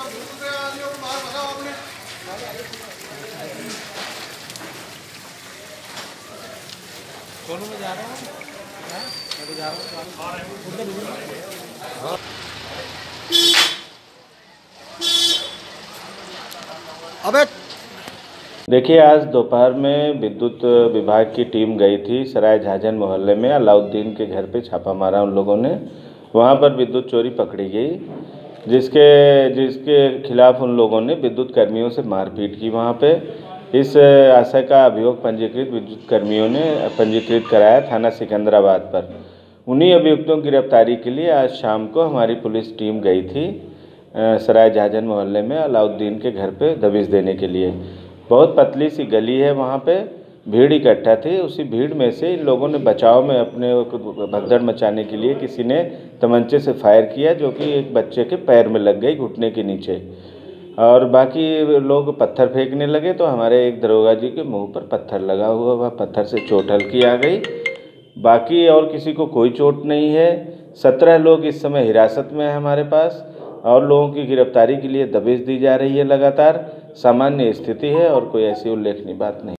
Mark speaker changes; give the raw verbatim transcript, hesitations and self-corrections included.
Speaker 1: दोनों में जा रहा हूँ, मैं तो जा रहा हूँ। अबे
Speaker 2: देखिए, आज दोपहर में विद्युत विभाग की टीम गई थी सराय झाझन मोहल्ले में। अलाउद्दीन के घर पे छापा मारा उन लोगों ने। वहाँ पर विद्युत चोरी पकड़ी गई, जिसके जिसके खिलाफ उन लोगों ने विद्युत कर्मियों से मारपीट की वहाँ पे। इस आशय का अभियोग पंजीकृत विद्युत कर्मियों ने पंजीकृत कराया थाना सिकंदराबाद पर। उन्हीं अभियुक्तों की गिरफ्तारी के लिए आज शाम को हमारी पुलिस टीम गई थी सराय झाझन मोहल्ले में अलाउद्दीन के घर पे दबिश देने के लिए। बहुत पतली सी गली है, वहाँ पे भीड़ इकट्ठा थी। उसी भीड़ में से इन लोगों ने बचाव में अपने भगदड़ मचाने के लिए किसी ने तमंचे से फायर किया, जो कि एक बच्चे के पैर में लग गई, घुटने के नीचे। और बाकी लोग पत्थर फेंकने लगे तो हमारे एक दरोगा जी के मुंह पर पत्थर लगा हुआ, वह पत्थर से चोट हल्की आ गई। बाकी और किसी को कोई चोट नहीं है। सत्रह लोग इस समय हिरासत में है हमारे पास, और लोगों की गिरफ्तारी के लिए दबिश दी जा रही है लगातार। सामान्य स्थिति है और कोई ऐसी उल्लेखनीय बात नहीं।